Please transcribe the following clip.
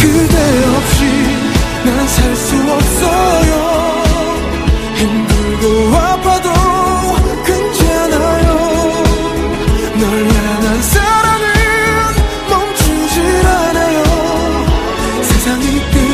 그대 없이 난 살 수 없어요. 힘들고 아파도 괜찮아요. 널 향한 사랑은 멈추질 않아요. 세상이